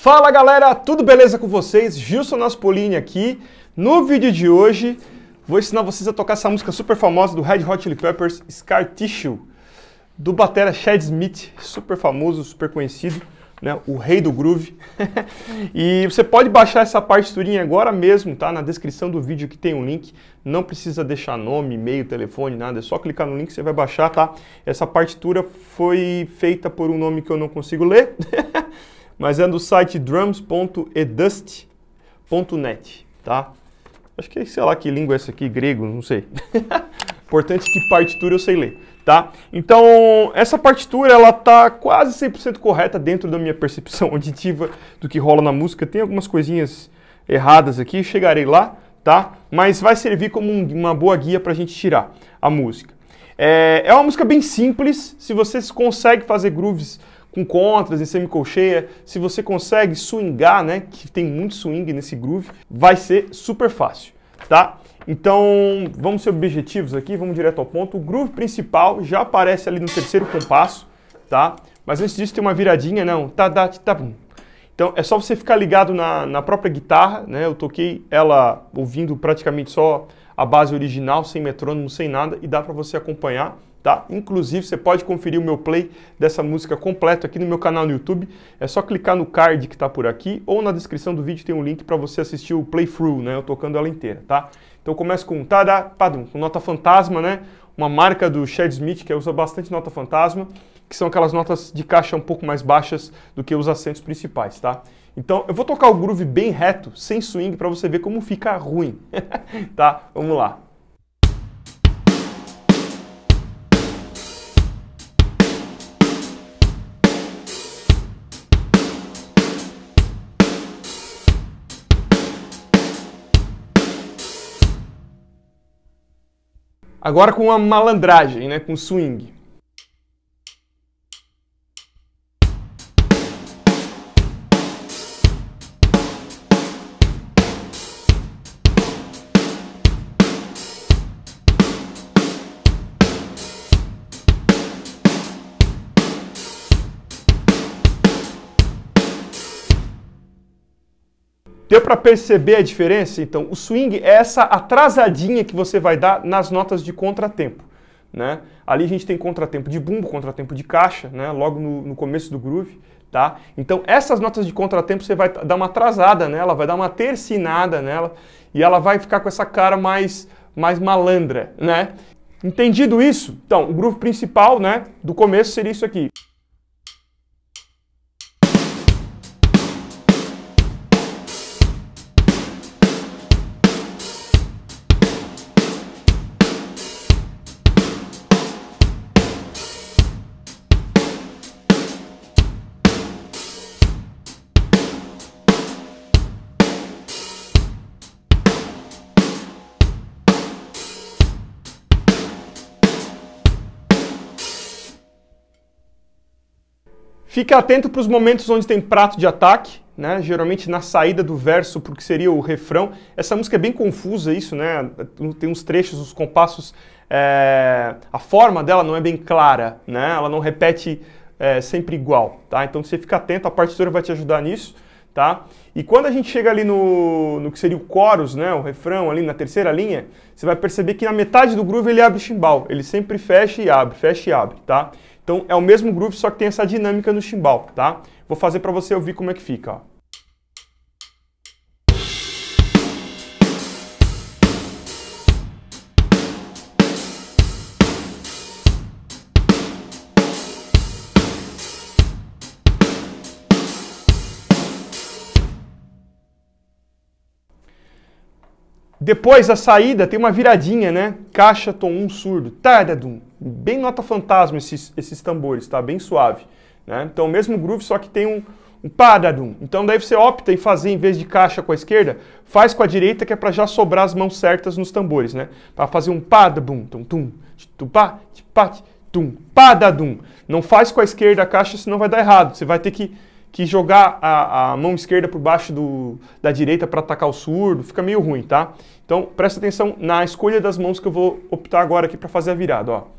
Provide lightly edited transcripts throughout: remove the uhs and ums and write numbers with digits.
Fala galera, tudo beleza com vocês? Gilson Naspolini aqui. No vídeo de hoje vou ensinar vocês a tocar essa música super famosa do Red Hot Chili Peppers, Scar Tissue, do batera Chad Smith, super famoso, super conhecido, né? O rei do groove. E você pode baixar essa partiturinha agora mesmo, tá? Na descrição do vídeo que tem um link. Não precisa deixar nome, e-mail, telefone, nada. É só clicar no link que você vai baixar, tá? Essa partitura foi feita por um nome que eu não consigo ler. Mas é do site drums.edust.net, tá? Acho que, sei lá que língua é essa aqui, grego, não sei. Importante que partitura eu sei ler, tá? Então, essa partitura, ela tá quase 100% correta dentro da minha percepção auditiva do que rola na música. Tem algumas coisinhas erradas aqui, chegarei lá, tá? Mas vai servir como uma boa guia pra gente tirar a música. É uma música bem simples, se você consegue fazer grooves com contras, em semicolcheia, se você consegue swingar, né, que tem muito swing nesse groove, vai ser super fácil, tá? Então, vamos ser objetivos aqui, vamos direto ao ponto. O groove principal já aparece ali no terceiro compasso, tá? Mas antes disso tem uma viradinha, não, tá-da-ti-tá-bum. Então, é só você ficar ligado na própria guitarra, né? Eu toquei ela ouvindo praticamente só a base original, sem metrônomo, sem nada, e dá para você acompanhar. Tá? Inclusive, você pode conferir o meu play dessa música completo aqui no meu canal no YouTube. É só clicar no card que está por aqui ou na descrição do vídeo tem um link para você assistir o playthrough, né? Eu tocando ela inteira, tá? Então começa com tada, padum, com nota fantasma, né? Uma marca do Chad Smith que usa bastante nota fantasma, que são aquelas notas de caixa um pouco mais baixas do que os acentos principais, tá? Então eu vou tocar o groove bem reto, sem swing, para você ver como fica ruim, tá? Vamos lá. Agora com uma malandragem, né, com swing. Deu para perceber a diferença? Então, o swing é essa atrasadinha que você vai dar nas notas de contratempo, né? Ali a gente tem contratempo de bumbo, contratempo de caixa, né? Logo no começo do groove, tá? Então, essas notas de contratempo você vai dar uma atrasada nela, vai dar uma tercinada nela e ela vai ficar com essa cara mais malandra, né? Entendido isso? Então, o groove principal, né, do começo seria isso aqui. Fique atento para os momentos onde tem prato de ataque, né? Geralmente na saída do verso, porque seria o refrão. Essa música é bem confusa, isso, né? Tem uns trechos, os compassos, a forma dela não é bem clara, né? Ela não repete sempre igual, tá? Então você fica atento, a partitura vai te ajudar nisso, tá? E quando a gente chega ali no que seria o chorus, né? O refrão ali na terceira linha, você vai perceber que na metade do groove ele abre o chimbal. Ele sempre fecha e abre, tá? Então é o mesmo groove, só que tem essa dinâmica no chimbal, tá? Vou fazer para você ouvir como é que fica, ó. Depois, a saída tem uma viradinha, né? Caixa, tom 1, surdo. Tadadum. Bem nota fantasma esses tambores, tá? Bem suave, né? Então, o mesmo groove, só que tem um padadum. Então, daí você opta em fazer, em vez de caixa com a esquerda, faz com a direita, que é para já sobrar as mãos certas nos tambores, né? Para fazer um padabum, tum, tum, tupá, tipat, tum, padadum. Não faz com a esquerda a caixa, senão vai dar errado. Você vai ter que jogar a mão esquerda por baixo da direita para atacar o surdo, fica meio ruim, tá? Então, presta atenção na escolha das mãos que eu vou optar agora aqui para fazer a virada, ó.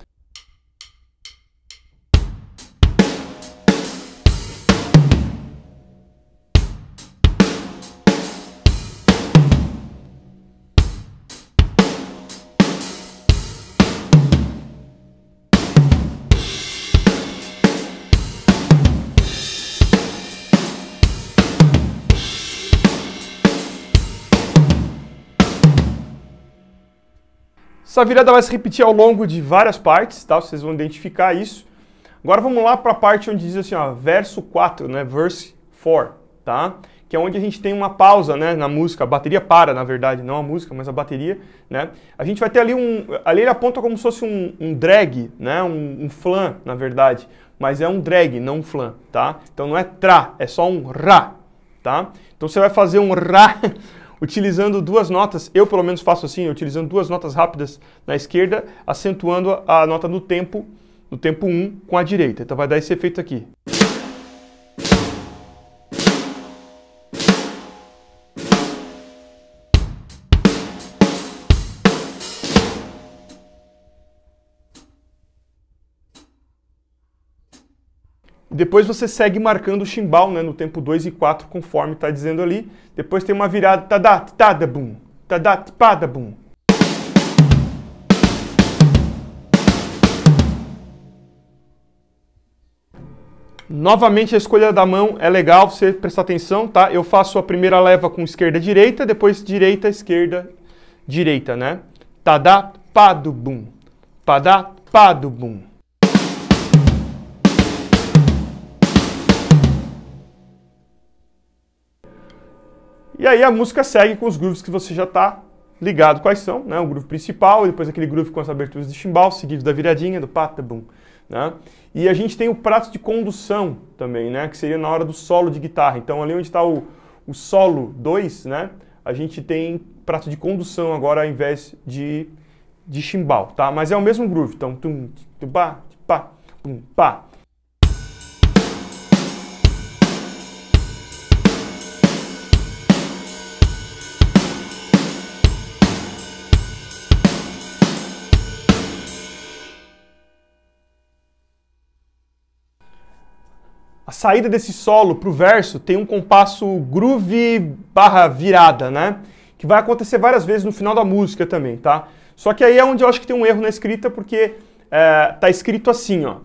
Essa virada vai se repetir ao longo de várias partes, tá? Vocês vão identificar isso. Agora vamos lá para a parte onde diz assim, ó, verso 4, né? Verse 4, tá? Que é onde a gente tem uma pausa, né, na música, a bateria para, na verdade, não a música, mas a bateria, né? A gente vai ter ali ali ele aponta como se fosse um drag, né, um flan, na verdade, mas é um drag, não um flan, tá? Então não é tra, é só um ra, tá? Então você vai fazer um ra utilizando duas notas, eu pelo menos faço assim, utilizando duas notas rápidas na esquerda, acentuando a nota no tempo 1 com a direita. Então vai dar esse efeito aqui. Depois você segue marcando o chimbal, né, no tempo 2 e 4, conforme está dizendo ali. Depois tem uma virada tadat, tadabum, tadat, padabum. Novamente a escolha da mão é legal você prestar atenção, tá? Eu faço a primeira leva com esquerda direita, depois direita, esquerda, direita, né? Tadat, padubum, padat, padubum. E aí a música segue com os grooves que você já está ligado quais são, né? O groove principal, depois aquele groove com as aberturas de chimbal, seguido da viradinha, do patabum, né? E a gente tem o prato de condução também, né? Que seria na hora do solo de guitarra. Então ali onde está o solo 2, né? A gente tem prato de condução agora ao invés de chimbal, tá? Mas é o mesmo groove, então tum, pá, pá, pum, pá. A saída desse solo para o verso tem um compasso groove barra virada, né? Que vai acontecer várias vezes no final da música também, tá? Só que aí é onde eu acho que tem um erro na escrita, porque tá escrito assim, ó.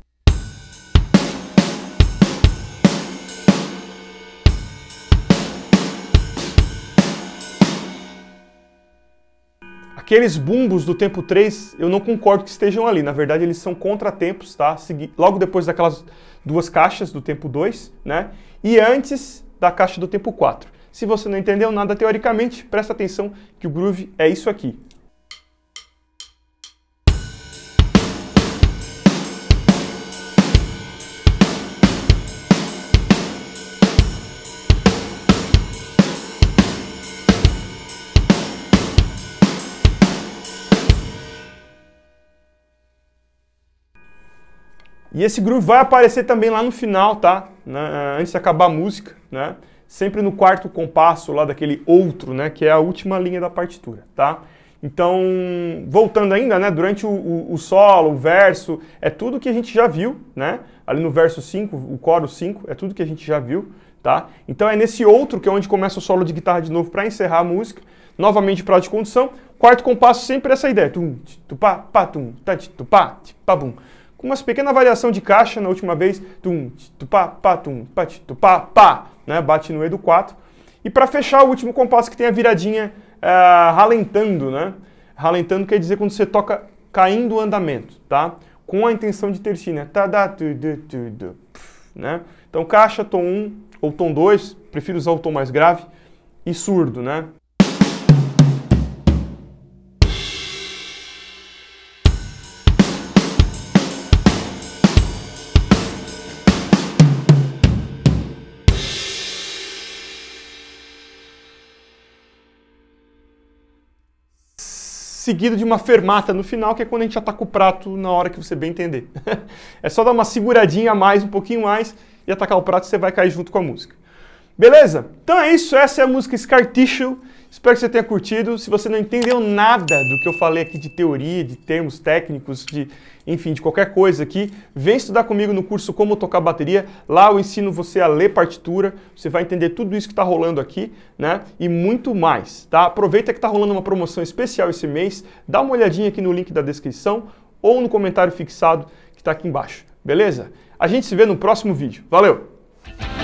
Aqueles bumbos do tempo 3, eu não concordo que estejam ali. Na verdade, eles são contratempos, tá? Logo depois daquelas duas caixas do tempo 2, né? E antes da caixa do tempo 4. Se você não entendeu nada teoricamente, presta atenção que o groove é isso aqui. E esse groove vai aparecer também lá no final, tá? Antes de acabar a música, né? Sempre no quarto compasso lá daquele outro, né? Que é a última linha da partitura, tá? Então, voltando ainda, né? Durante o solo, o verso, é tudo que a gente já viu, né? Ali no verso 5, o coro 5, é tudo que a gente já viu, tá? Então é nesse outro que é onde começa o solo de guitarra de novo para encerrar a música. Novamente prato de condução. Quarto compasso sempre essa ideia. Tum, tupá, pá, tum, tupá, pá, bum. Com uma pequena variação de caixa na última vez, tum, tupá, pá, tum, pá, tupá, pá, né? Bate no E do 4. E para fechar o último compasso que tem a viradinha ralentando, né? Ralentando quer dizer quando você toca caindo o andamento, tá? Com a intenção de tercina, né? Então caixa, tom 1 ou tom 2, prefiro usar o tom mais grave, e surdo, né? Seguido de uma fermata no final, que é quando a gente já tá com o prato na hora que você bem entender. É só dar uma seguradinha a mais, um pouquinho mais, e atacar o prato e você vai cair junto com a música. Beleza? Então é isso, essa é a música Scar Tissue. Espero que você tenha curtido. Se você não entendeu nada do que eu falei aqui de teoria, de termos técnicos, enfim, de qualquer coisa aqui, vem estudar comigo no curso Como Tocar Bateria. Lá eu ensino você a ler partitura, você vai entender tudo isso que está rolando aqui, né? E muito mais, tá? Aproveita que está rolando uma promoção especial esse mês, dá uma olhadinha aqui no link da descrição ou no comentário fixado que está aqui embaixo, beleza? A gente se vê no próximo vídeo. Valeu!